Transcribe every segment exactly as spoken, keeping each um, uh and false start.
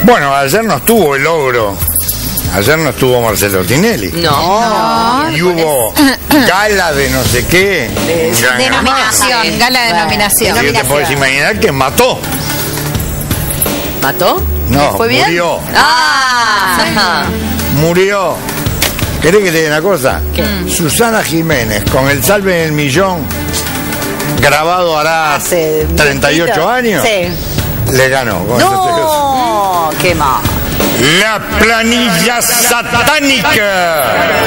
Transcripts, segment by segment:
Bueno, ayer no estuvo el ogro. Ayer no estuvo Marcelo Tinelli. No. Y hubo gala de no sé qué. De, denominación, gala de denominación. Sí, te podés imaginar que mató. ¿Mató? No, ¿Fue bien? murió. Ah, Murió. ¿Querés que te diga una cosa? ¿Qué? Susana Jiménez, con el Salve en el Millón, grabado hará Hace treinta y ocho años, Sí. le ganó. Con No, qué mal. La planilla satánica.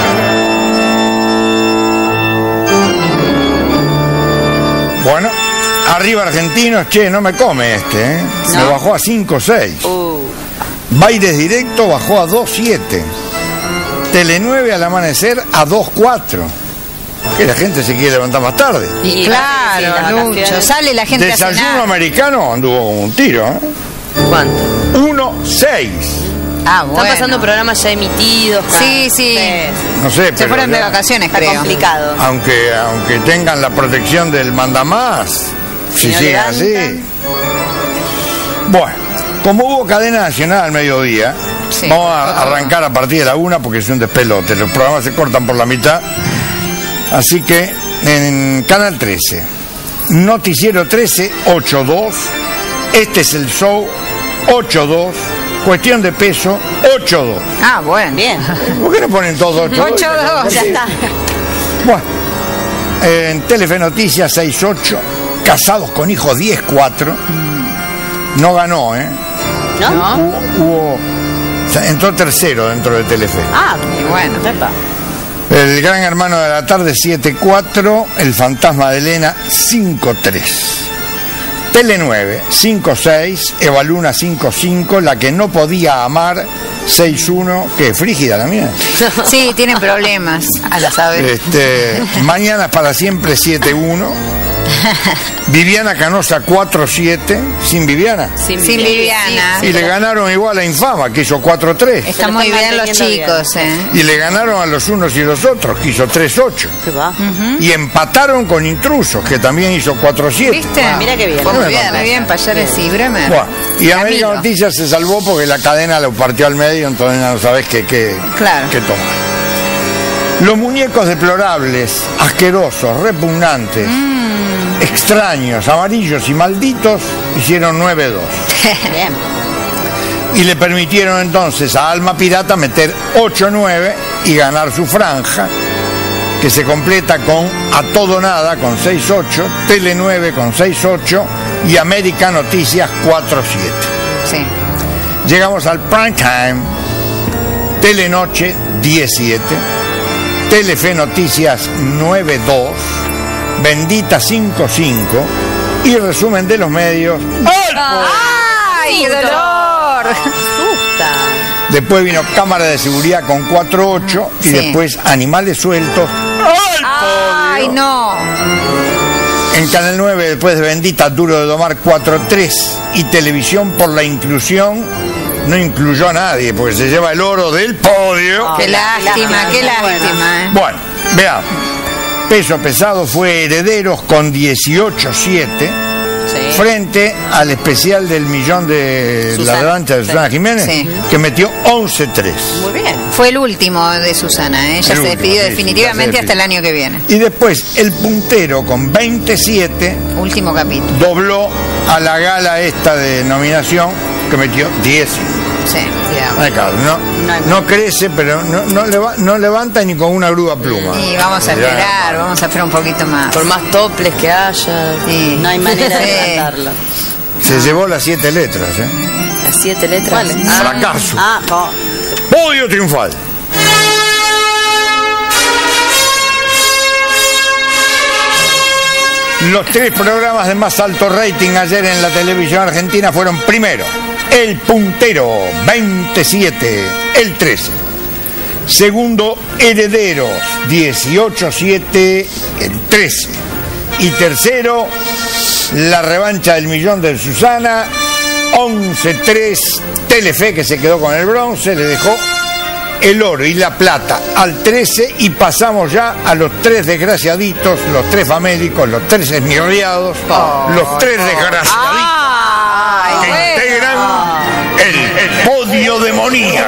Bueno, arriba Argentinos, che, no me come este, ¿eh? ¿No? Me bajó a cinco seis. Uh. Baires Directo bajó a dos siete. Tele nueve al amanecer a dos cuatro. Que la gente se quiere levantar más tarde. y claro, Lucho, sale la gente a Desayuno cenar. americano anduvo como un tiro, ¿eh? ¿Cuánto? uno seis. Ah, bueno. Están pasando programas ya emitidos. Sí, sí. No sé, Se pero fueron de ya- vacaciones, Está creo. complicado. Aunque, aunque tengan la protección del mandamás, si no siguen así. levantan. Bueno, como hubo cadena nacional al mediodía, Sí. vamos a arrancar a partir de la una porque es un despelote. Los programas se cortan por la mitad. Así que en Canal trece, Noticiero trece, ocho dos. Este es el show, ocho dos. Cuestión de peso, ocho dos. Ah, bueno. Bien. ¿Por qué no ponen todos ocho dos? ocho dos. Ya está. Bueno, en Telefe Noticias seis ocho, Casados con Hijos diez cuatro. No ganó, ¿eh? ¿No? ¿No? Hubo, hubo- o sea, entró tercero dentro de Telefe. Ah, Y bueno. epa. El Gran Hermano de la Tarde siete cuatro, El Fantasma de Elena cinco tres. Tele nueve cinco seis, Evaluna cinco cinco, La que no podía amar seis uno, que frígida la mía. Sí, tienen problemas, a la saber. Este, Mañana para siempre siete uno. Viviana Canosa cuatro siete, sin Viviana. Sin, Sin Viviana. Y le ganaron igual a Infama, que hizo cuatro tres. Están Se lo muy están bien los manteniendo chicos, ¿eh? Y le ganaron a los unos y los otros, que hizo tres ocho. ¿Qué va? Y empataron con Intrusos, que también hizo cuatro siete. ¿Viste? Ah, mira qué bien. Fue muy Bueno, bien, muy bien, Payares y Bremer. Bueno, y América Camilo. Noticias se salvó porque la cadena lo partió al medio, entonces ya no sabés qué, qué, Claro. qué tomar. Los muñecos deplorables, asquerosos, repugnantes, extraños, amarillos y malditos hicieron nueve dos. Bien. Y le permitieron entonces a Alma Pirata meter ocho nueve y ganar su franja, que se completa con A Todo Nada con seis ocho, Tele nueve con seis ocho y América Noticias cuatro siete. Sí. Llegamos al prime time, Telenoche diecisiete, Telefe Noticias nueve dos, Bendita cinco cinco y resumen de los medios. ¡Ay, qué dolor! Asusta. Después vino Cámara de Seguridad con cuatro ocho y Sí. después Animales Sueltos. ¡Ay, no! En Canal nueve, después de Bendita, Duro de Domar cuatro tres y Televisión por la Inclusión no incluyó a nadie porque se lleva el oro del podio. Qué lástima, qué lástima, ¿eh? Bueno, veamos. Peso pesado fue Herederos con dieciocho siete Sí. frente al especial del millón de Susana. la revancha de Susana Jiménez, Sí. que metió once tres. Muy bien. Fue el último de Susana, ¿eh? Ella El se último, despidió sí, definitivamente sí, hasta el año que viene. Y después el puntero con veintisiete Último capítulo. dobló a la gala esta de nominación que metió diez. Sí, cuidado. Ay, claro, no, no crece, pero no, no, leva- no levanta ni con una grúa pluma. Y vamos a Ya, esperar, vamos a esperar un poquito más. Por más toples que haya. Sí. No hay manera de Sí. levantarlo. Se llevó las siete letras, ¿eh? Las siete letras. ¿Cuáles? Ah, Fracaso. Ah, oh. Podio triunfal. Los tres programas de más alto rating ayer en la televisión argentina fueron: primero, El Puntero, veintisiete, el trece. Segundo, Herederos, dieciocho siete, el trece. Y tercero, La Revancha del Millón de Susana, once tres. Telefe, que se quedó con el bronce, le dejó el oro y la plata al trece, y pasamos ya a los tres desgraciaditos, los tres famélicos, los tres esmirriados, Oh, los tres desgraciaditos ¡Ay, que bueno! integran el podio demoníaco.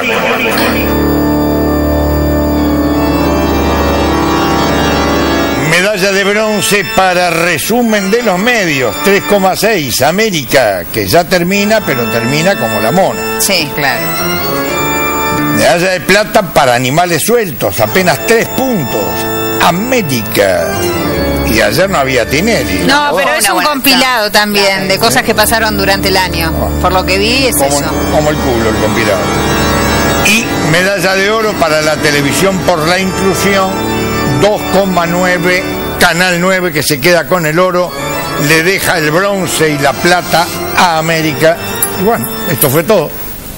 Medalla de bronce para resumen de los medios, tres coma seis, América, que ya termina, pero termina como la mona. Sí, claro. Medalla de plata para animales sueltos, apenas tres puntos, América. Y ayer no había Tinelli. No, Oh, pero es una un buena compilado tarde. también de cosas que pasaron durante el año. Por lo que vi es como, eso. como el culo el compilado. Y medalla de oro para la televisión por la inclusión, dos coma nueve, Canal nueve, que se queda con el oro, le deja el bronce y la plata a América. Y bueno, esto fue todo.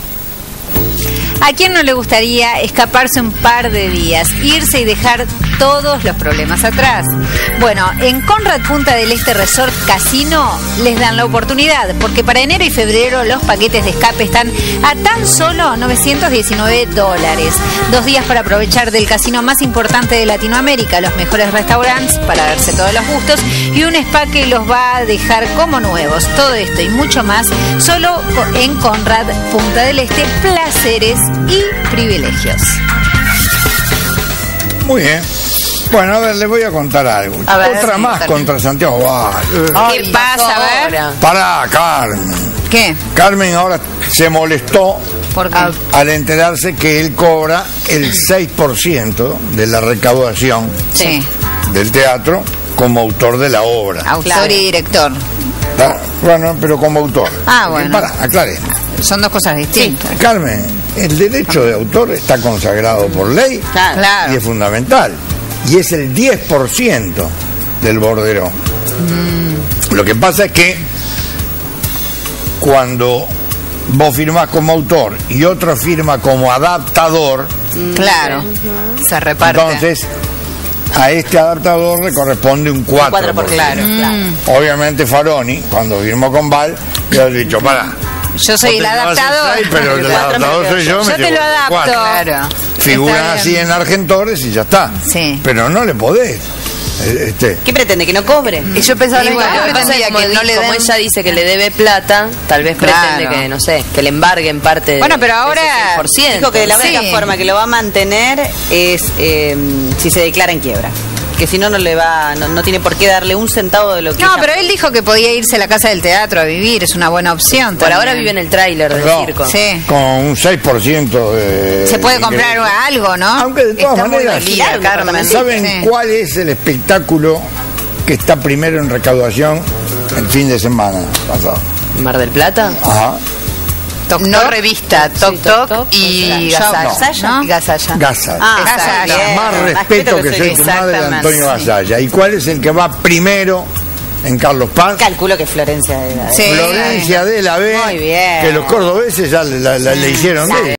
¿A quién no le gustaría escaparse un par de días, irse y dejar todos los problemas atrás? Bueno, en Conrad Punta del Este Resort Casino les dan la oportunidad, porque para enero y febrero los paquetes de escape están a tan solo novecientos diecinueve dólares. Dos días para aprovechar del casino más importante de Latinoamérica, los mejores restaurantes para darse todos los gustos y un spa que los va a dejar como nuevos. Todo esto y mucho más solo en Conrad Punta del Este, placeres y privilegios. Muy bien. Bueno, a ver, les voy a contar algo. A ver, Otra sí, más también. contra Santiago. Ah, eh. ¿Qué pasa? A ver. Pará, Carmen. ¿Qué? Carmen ahora se molestó ¿Por qué? al, al enterarse que él cobra el seis por ciento de la recaudación Sí. del teatro como autor de la obra. Autor Claro. y director. Ah, Bueno, pero como autor. Ah, bueno. Pará, aclaremos. Son dos cosas distintas. Carmen, el derecho de autor está consagrado por ley Claro. Claro. y es fundamental. Y es el diez por ciento del bordero. Mm. Lo que pasa es que cuando vos firmás como autor y otro firma como adaptador, Claro. Se reparte. entonces a este adaptador le corresponde un cuatro Cuatro por claro, claro. Obviamente Faroni, cuando firmó con Val, le ha dicho, para. Yo soy el adaptador. Pero el adaptador soy yo, me Yo te llevo lo el adapto. cuatro. Claro. Figuran Está así bien. en Argentores y ya está. Sí. Pero no le podés. eh, Este, ¿Qué pretende? ¿Que no cobre? Y yo pensaba Y lo mismo, bueno, lo que pasa es pretendía que como, que no di- le como den- ella dice que le debe plata, tal vez pretende Claro. que, no sé, que le embarguen parte de Bueno, pero ahora- por ciento. Dijo que la única Sí. forma que lo va a mantener es eh, si se declara en quiebra. Que si no, no le va, no, no tiene por qué darle un centavo de lo que No, ella- pero él dijo que podía irse a la casa del teatro a vivir. Es una buena opción. Por también. ahora vive en el tráiler del no, circo. Sí. con un seis por ciento de... Se puede comprar ingreso. algo, ¿no? Aunque de todas Está muy maneras, dolida, Claro, Carmen. ¿saben Sí. cuál es el espectáculo que está primero en recaudación el fin de semana pasado? Mar del Plata. Ajá. Toc, No toc. revista, Sí, Toc Toc Toc Toc, y Gasalla. Gasalla. ¿No? Y Gasalla. Gasa. Ah, Gasalla. bien. Más respeto que soy tu madre, exactamente. Antonio Gasalla. ¿Y cuál es el que va primero en Carlos Paz? Calculo que Florencia de la Sí. Florencia de la B, Muy bien. que los cordobeses ya le, la- la- le hicieron de ella.